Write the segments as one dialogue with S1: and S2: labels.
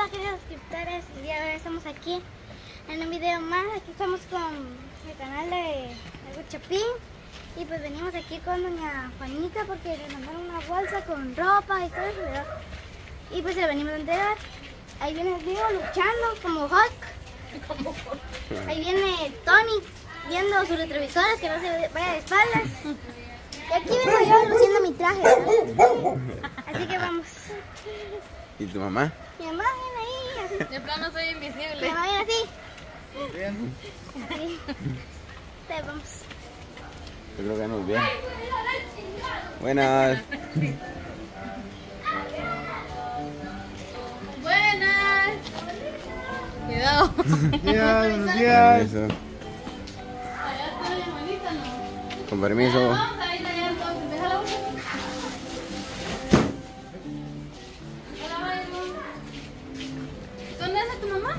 S1: Hola queridos suscriptores, el día de hoy estamos aquí en un video más. Aquí estamos con el canal de Chapín y pues venimos aquí con doña Juanita porque le mandaron una bolsa con ropa y todo eso, ¿verdad? Y pues se la venimos a entregar. Ahí viene el Diego luchando como Hulk. Ahí viene Tony viendo sus retrovisores que no se vaya de espaldas. Y aquí vengo yo luciendo mi traje, ¿verdad? Así que vamos.
S2: ¿Y tu mamá?
S1: Mi mamá viene ahí, así.
S3: De plano soy invisible.
S1: Mi mamá viene así.
S2: Bien.
S1: Así. Entonces vamos.
S2: Yo creo que nos bien. Buenas.
S3: Buenas. Cuidado.
S4: Buenos días.
S2: Permiso.
S3: Allá está la hermanita, ¿no?
S2: Con permiso.
S3: Vamos a ir allá entonces. Déjala. ¿Dónde anda tu mamá?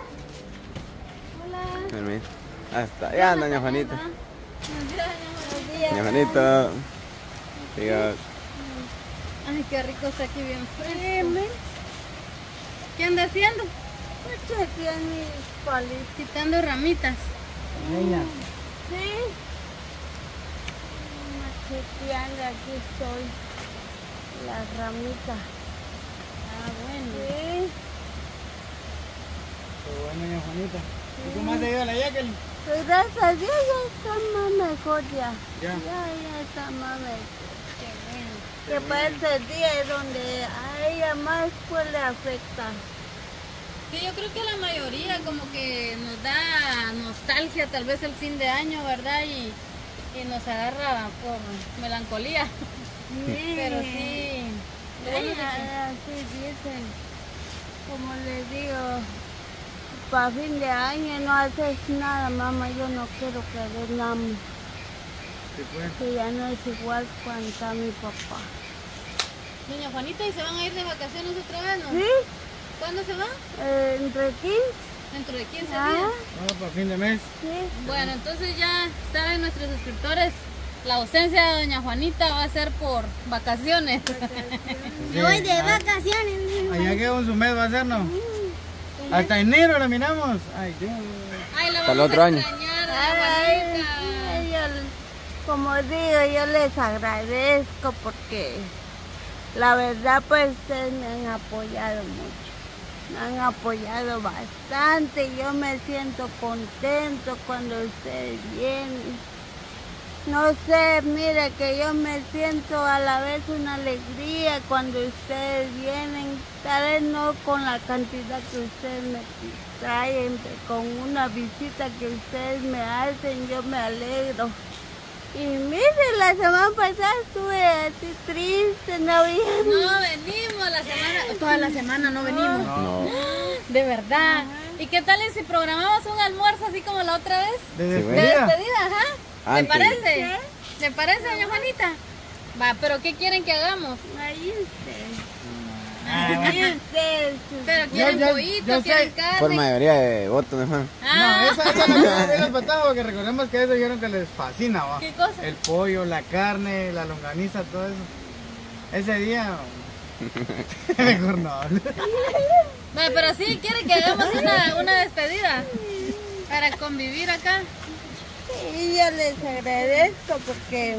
S3: Hola.
S2: Permiso. Hasta allá, doña Juanita.
S3: Buenos días.
S2: Doña Juanita. Diga.
S3: Ay, qué rico está aquí bien fresco. ¿Qué anda haciendo?
S1: Pues aquí en mis palitos.
S3: Quitando ramitas.
S1: Sí. Macheteando, aquí estoy. La ramita.
S3: Ah, bueno.
S1: Sí.
S4: Qué bueno, doña Juanita. ¿Y cómo has ido a la Jacqueline?
S1: Pues gracias a Dios ya está más mejor ya.
S4: Ya.
S1: Ya está más mejor.
S3: Qué bueno.
S1: Que para ese día es donde a ella más pues le afecta.
S3: Sí, yo creo que a la mayoría como que nos da nostalgia tal vez el fin de año, ¿verdad? Y nos agarra por melancolía.
S1: Sí.
S3: Pero sí, lo bueno es que-
S1: Así dicen, como les digo, para fin de año no haces nada, mamá, yo no quiero que venamos,
S4: Sí, pues.
S1: que ya no es igual cuando está mi papá.
S3: Doña Juanita, ¿y se van a ir de vacaciones otra vez, no?
S1: ¿Sí?
S3: ¿Cuándo se van?
S1: Entre 15,
S3: Dentro de 15
S1: ah,
S3: días.
S4: Vamos para fin de mes.
S1: sí.
S3: Bueno, entonces ya saben nuestros suscriptores, la ausencia de Doña Juanita va a ser por vacaciones.
S1: Me voy de vacaciones.
S4: Allá que un su mes va a ser, ¿no? Hasta enero la miramos. Ay, Dios.
S3: Ay, la
S2: Hasta el
S3: vamos
S2: otro
S3: a
S2: año.
S3: extrañar, Doña
S1: Ay,
S3: Juanita.
S1: como digo, yo les agradezco porque la verdad pues ustedes me han apoyado mucho, me han apoyado bastante, yo me siento contento cuando ustedes vienen. No sé, mire que yo me siento a la vez una alegría cuando ustedes vienen, tal vez no con la cantidad que ustedes me traen, con una visita que ustedes me hacen, yo me alegro. Y mire, la semana pasada estuve así triste, no había...
S3: No venimos la semana, toda la semana no venimos.
S2: No.
S3: De verdad. ¿Y qué tal si programamos un almuerzo así como la otra vez?
S4: ¿De
S2: Sí,
S3: De
S4: despedida?
S3: despedida, ajá. ¿Le
S2: Antes.
S3: parece? ¿Le parece, doña Juanita? Va, pero ¿qué quieren que hagamos?
S1: Ahí ustedes,
S4: Ah,
S1: ahí
S4: bueno.
S1: ustedes.
S3: Pero quieren
S4: yo
S3: pollito,
S4: sé.
S3: quieren
S2: Por
S3: carne.
S2: mayoría de votos, mejor.
S4: No,
S3: Ah,
S4: esa es la patada porque recordemos que eso dijeron que les fascina, ¿va?
S3: ¿qué cosa?
S4: El pollo, la carne, la longaniza, todo eso. Ese día... Mejor no.
S3: Va, pero sí quieren que hagamos una despedida para convivir acá.
S1: Y yo les agradezco porque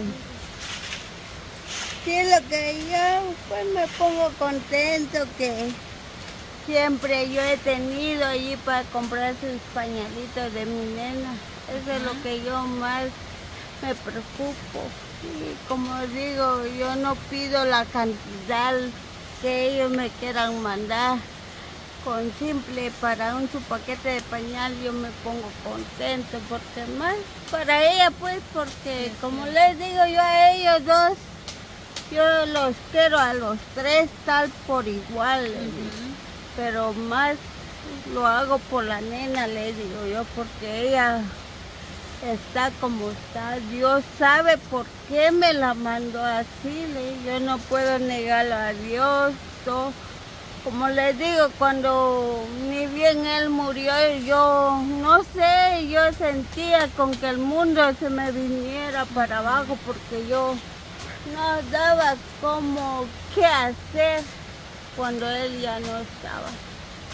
S1: sí es lo que yo pues me pongo contento que siempre yo he tenido allí para comprar sus pañalitos de mi nena. Eso es lo que yo más me preocupo. Y como digo, yo no pido la cantidad que ellos me quieran mandar. Con simple para su paquete de pañal yo me pongo contento porque más para ella pues porque como les digo yo a ellos dos, yo los quiero a los tres tal por igual, pero más lo hago por la nena, les digo yo, porque ella está como está, Dios sabe por qué me la mandó así, yo no puedo negarlo a Dios, todo. Como les digo, cuando ni bien él murió, yo no sé, yo sentía con que el mundo se me viniera para abajo porque yo no daba como qué hacer cuando él ya no estaba.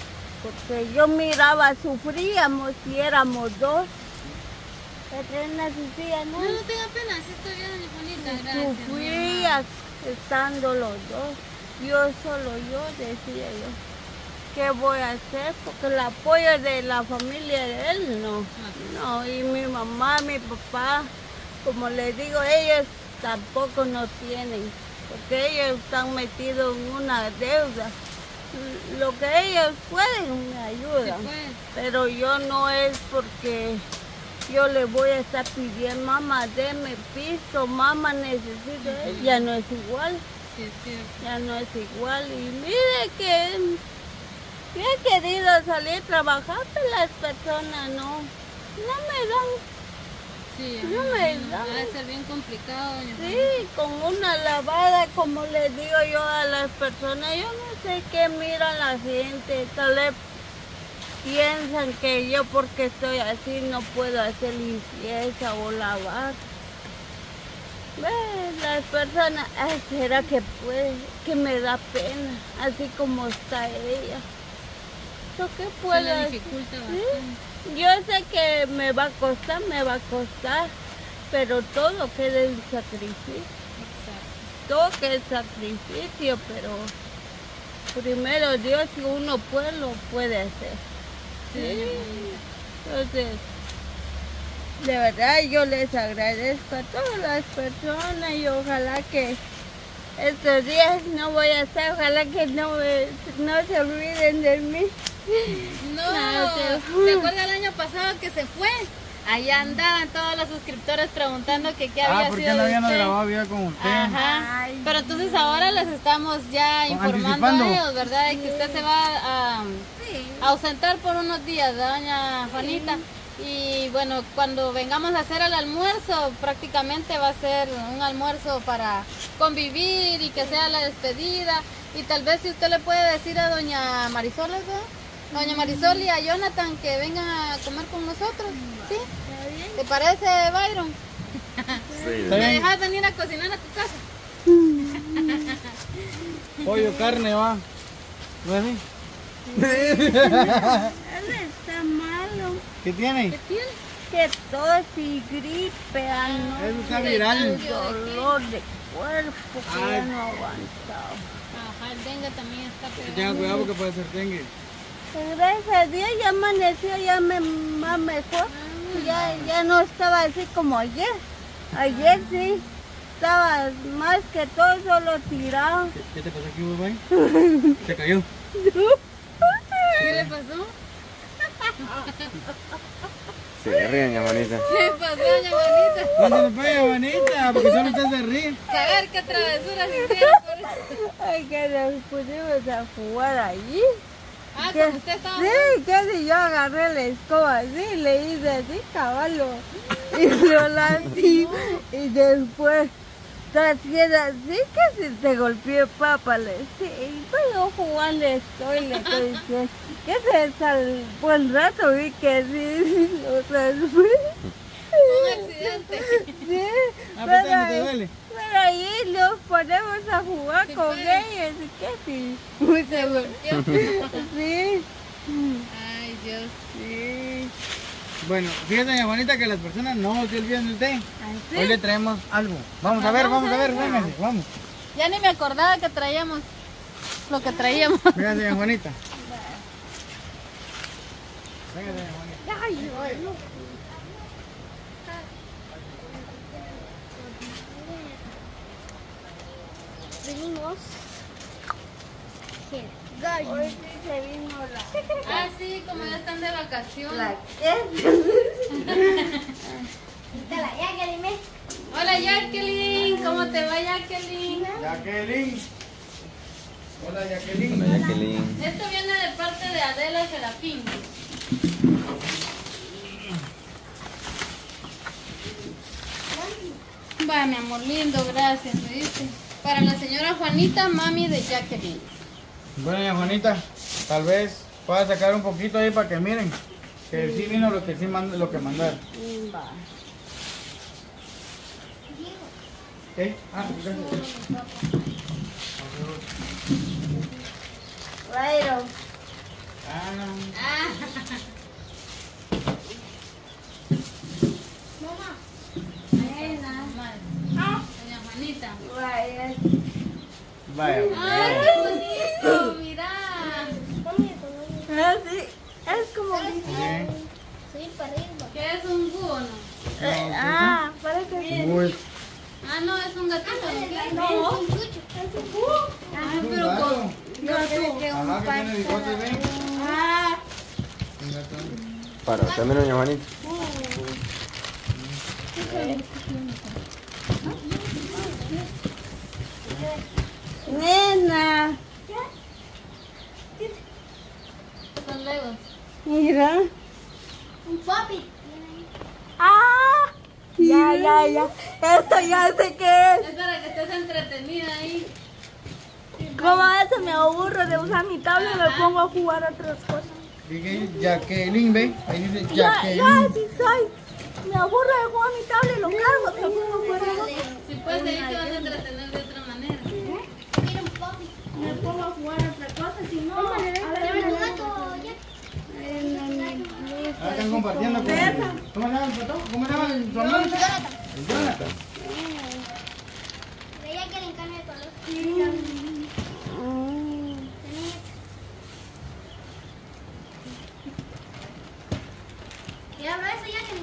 S1: porque yo miraba, sufríamos y éramos dos. Katrina sufría, ¿no?
S3: No, no tenga pena, sí estoy bien, doña Juanita, gracias.
S1: Sufría estando los dos. Yo solo yo, decía yo. ¿Qué voy a hacer? Porque el apoyo de la familia de él, no. No, y mi mamá, mi papá, como les digo, ellos tampoco no tienen, porque ellos están metidos en una deuda. Lo que ellos pueden me ayudan,
S3: Sí, pues.
S1: pero yo no es porque yo le voy a estar pidiendo, mamá, deme piso, mamá, necesito, ya no es igual.
S3: Sí, es cierto.
S1: Ya no es igual. Y mire que yo he querido salir a trabajar, pero las personas no me dan.
S3: Sí,
S1: No me da.
S3: debe ser bien complicado, doña Juanita.
S1: Sí, con una lavada, como les digo yo a las personas, yo no sé qué mira la gente. Tal vez piensan que yo porque estoy así no puedo hacer limpieza o lavar. ¿Ves? Las personas, ay, ¿será que puede? Que me da pena, así como está ella. ¿Yo qué
S3: Se
S1: puedo
S3: le
S1: hacer?
S3: dificulta
S1: Sí.
S3: bastante.
S1: Yo sé que me va a costar, pero todo queda en sacrificio.
S3: Exacto.
S1: Todo queda en sacrificio, pero primero Dios, si uno puede, lo puede hacer.
S3: Sí,
S1: Sí.
S3: doña Juanita.
S1: Entonces, de verdad yo les agradezco a todas las personas y ojalá que estos días no voy a estar, ojalá que no se olviden de mí.
S3: No,
S1: No,
S3: ¿se acuerda el año pasado que se fue? Allá andaban todos los suscriptores preguntando que qué había
S4: ¿por
S3: sido
S4: qué no
S3: de
S4: habían
S3: usted?
S4: grabado video con usted?
S3: Ajá.
S1: Ay.
S3: Pero entonces ahora les estamos ya informando
S4: Anticipando.
S3: a ellos, ¿verdad? De que usted se va a ausentar por unos días, doña Juanita. Y bueno, cuando vengamos a hacer el almuerzo, prácticamente va a ser un almuerzo para convivir y que sea la despedida. Y tal vez si usted le puede decir a doña Marisol, ¿verdad? Doña Marisol y a Jonathan que vengan a comer con nosotros, ¿sí? ¿Te parece, Byron?
S2: Sí,
S4: Está
S3: ¿Me
S4: bien.
S3: dejas venir a cocinar a tu casa?
S4: Pollo, carne, va. ¿No es así?
S1: Él está malo,
S4: ¿Qué tiene?
S3: ¿Qué tiene?
S1: que tos y gripe, anoche,
S4: Eso está viral.
S1: dolor de cuerpo que ya
S4: Ay.
S1: no aguantaba.
S3: Ajá, el dengue también está pegando.
S4: Tengan cuidado porque puede ser dengue.
S1: Gracias a Dios ya amaneció, ya más mejor. Ya no estaba así como ayer. Ayer sí, estaba más que todo solo tirado.
S4: ¿Qué te pasó aquí, güey? ¿Se cayó?
S3: ¿Qué le pasó?
S2: Sí, ríen, doña Juanita.
S3: ¿Qué pasó, doña Juanita?
S4: ¿Dónde se fue, bonita? Porque solo usted se ríe.
S3: Saber qué travesuras hicieron por eso.
S1: Ay, que nos pusimos a jugar allí.
S3: Ah,
S1: ¿Qué?
S3: como usted estaba.
S1: Sí, casi yo agarré la escoba así, le hice así, caballo, y lo lancé, y después, haciendo así, casi te golpeé papa, le decía, y pues yo jugando estoy, le estoy diciendo, que se al buen rato vi que sí, lo transfui.
S3: Un accidente.
S1: Sí,
S4: Ah, pues no te duele.
S1: pero ahí nos ponemos a jugar
S3: Sí,
S1: con
S3: pues.
S1: ellos, y que sí, muy
S3: Se golpeó.
S1: sí,
S3: Ay, Dios.
S1: sí.
S4: Bueno, fíjate, doña Juanita, que las personas no se olvidan de usted.
S1: ¿Así?
S4: Hoy le traemos algo. Vamos
S3: Ajá,
S4: a ver,
S3: vamos
S4: vamos a
S3: a
S4: ver,
S3: ver.
S4: véngase, vamos.
S3: Ya ni me acordaba que traíamos lo que traíamos.
S4: Véngase, doña Juanita. Véngase, doña Juanita.
S1: Ay, ay, no.
S5: Venimos.
S1: Hoy sí se vino
S3: Ah, sí, como ya están de vacaciones.
S1: la que.
S3: Hola, Jacqueline. ¿Cómo te va, Jacqueline?
S4: Jacqueline. Hola, Jacqueline.
S2: Hola, Jacqueline.
S3: Esto viene de parte de Adela Serafín. Va, mi amor lindo, gracias, ¿me dice? Para la señora Juanita, mami de Jacqueline.
S4: Bueno, doña Juanita, tal vez pueda sacar un poquito ahí para que miren que sí vino lo que sí lo que mandaron.
S1: Va.
S4: ¿Qué? Ah, gracias.
S1: Byron,
S4: Ah, no. Vaya,
S3: ¡Ay, qué bonito! Mira.
S1: Ah, sí, es como...
S5: Subir para arriba.
S3: ¿Qué es un búho o no?
S1: parece...
S4: Uy,
S3: Ah, no, es un gatito. ¿No?
S5: No, es un chucho. Es un búho.
S3: Ay,
S4: un
S3: pero
S4: gato.
S1: Yo creo que un
S4: Ajá, que tiene bigotes, ¿ven?
S1: Ah,
S4: Un gato.
S2: Para, también doña Juanita.
S1: nena,
S3: Son legos.
S1: mira.
S5: Un papi.
S1: Ah, ya. Esto ya sé qué es.
S3: Es para que estés entretenida ahí.
S1: Como a veces me aburro de usar mi tablet y me pongo a jugar a otras cosas.
S4: Dije Jacqueline, ¿ve? Ahí dice
S1: Ya,
S4: Jacqueline.
S1: sí soy. Me aburro de jugar mi tablet y lo cargo, me pongo a jugar.
S3: Si puedes ahí te vas a entretener de otra manera.
S5: Mira un papi.
S1: Me pongo a jugar a otra cosa, si no...
S5: Llévame tu gato, ya.
S4: Ah, están compartiendo con... ¿Cómo se llama el pato? ¿Cómo se llama su hermano? El Jonathan.
S5: Ella quiere en cambio de color. Ya hablo eso, ya que...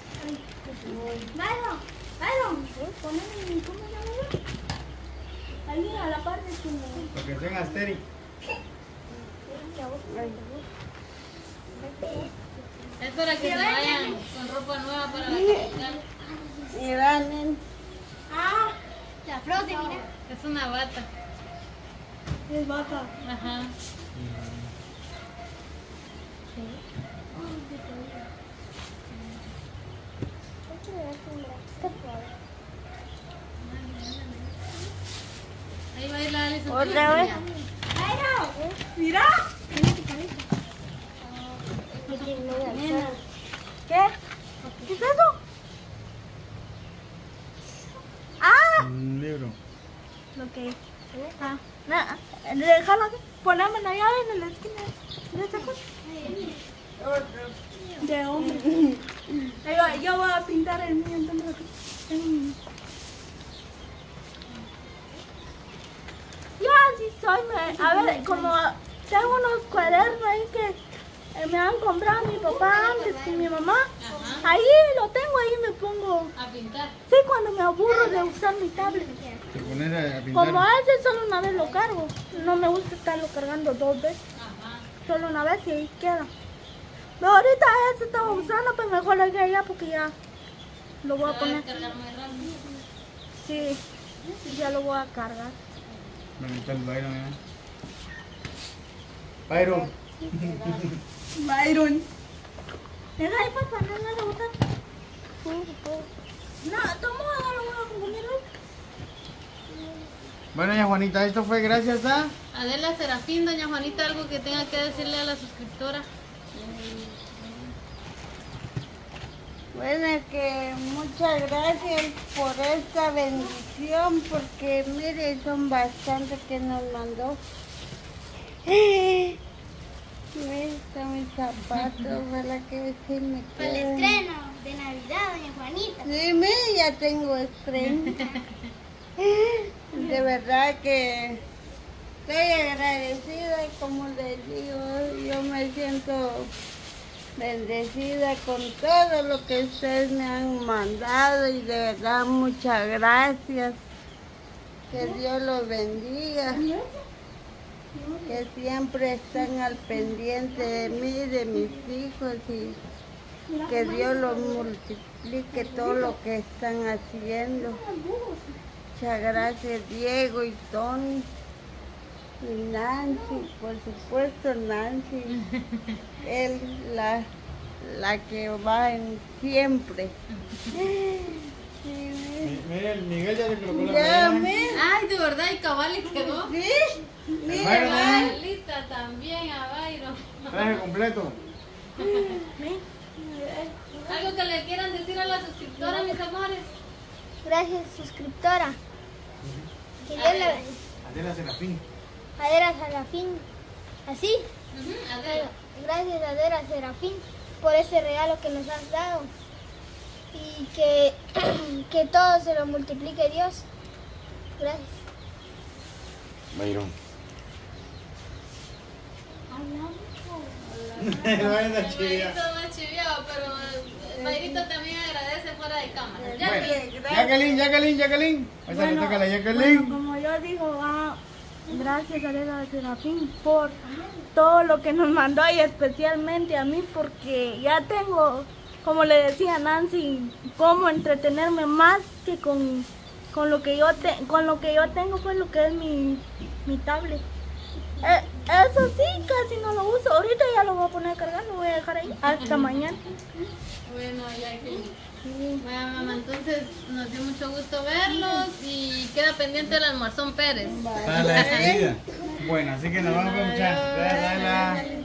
S5: Byron, poneme, ¿cómo se llama? Ahí a la parte de tu...
S4: Porque sean asteri.
S3: Es para que se vayan con ropa nueva para la capital.
S1: Mira, nen.
S5: Ah, la flor de mira.
S3: Es una bata.
S1: Es vaca.
S3: Ajá. Ahí va a ir la Alison.
S1: Otra vez. Mira. Nena. ¿Qué? ¿Qué es eso? Ah,
S4: Un libro.
S1: lo que... Ah, nada. Déjalo aquí. Poneme la llave en la esquina de esta cosa. De hombre. Yo voy a pintar el mío entonces aquí. Yo así soy, a ver, como tengo unos cuadernos ahí que me han comprado mi papá antes y mi mamá, ahí lo tengo, ahí me pongo,
S3: A pintar.
S1: sí, cuando me aburro de usar mi tablet.
S4: Te pones a pintar.
S1: Como ese solo una vez lo cargo, no me gusta estarlo cargando dos veces,
S3: Ajá.
S1: solo una vez y ahí queda. Pero ahorita ese estaba usando, pues mejor lo dejé allá porque ya lo voy a
S3: Se va a
S1: poner.
S3: descargar muy rápido.
S1: Sí, ya lo voy a cargar.
S4: Bueno, está el Byron, ¿eh? Byron.
S1: Byron. Deja ahí, papá, no le gusta. No, toma, no lo voy a comer hoy.
S4: Bueno, ya Juanita, esto fue gracias a...
S3: Adela Serafín, doña Juanita, algo que tenga que decirle a la suscriptora.
S1: Bueno, que muchas gracias por esta bendición, porque mire, son bastantes que nos mandó. Mira, están mis zapatos, ojalá que sí me
S5: Para el
S1: queden.
S5: estreno de Navidad, doña Juanita.
S1: Sí, mire, ya tengo estreno. De verdad que estoy agradecida y como les digo, yo me siento bendecida con todo lo que ustedes me han mandado y de verdad muchas gracias. Que Dios los bendiga. Que siempre están al pendiente de mí, de mis hijos y que Dios los multiplique todo lo que están haciendo. Muchas gracias Diego y Tony y Nancy, por supuesto Nancy, él la que va en siempre.
S4: Mira, el Miguel ya le colocó la
S1: Ya,
S4: medalla.
S1: mira.
S3: Ay, de verdad, y cabal le quedó.
S1: ¿Sí?
S4: El
S1: Mira,
S4: Byron, ¿eh?
S3: Igualita también a Byron.
S4: Traje completo.
S3: Algo que le quieran decir a la suscriptora, mis amores.
S5: Gracias, suscriptora. Que Dios la bendiga.
S4: Adela Serafín.
S5: Adela Serafín. ¿Así?
S3: Adela.
S5: Gracias, Adela Serafín, por ese regalo que nos has dado. Y que todo se lo multiplique Dios. Gracias.
S2: Mayron.
S4: Bueno, chivia.
S3: Mayrito no es chiviado, pero Mayrito también agradece fuera de cámara.
S4: Bueno, Jacqueline. Ahorita le toca a la Jacqueline.
S5: Bueno, como yo digo, gracias a Dios, a Serafín por todo lo que nos mandó y especialmente a mí porque ya tengo, como le decía a Nancy, cómo entretenerme más que con lo que yo tengo, pues lo que es mi tablet. Eso sí, casi no lo uso. Ahorita ya lo voy a poner a cargar, lo voy a dejar ahí hasta mañana.
S3: Bueno, Jacqueline. Bueno, mamá, entonces nos dio mucho gusto verlos y queda pendiente el almuerzón Pérez.
S4: Para la despedida. Bueno, así que nos vamos a escuchar.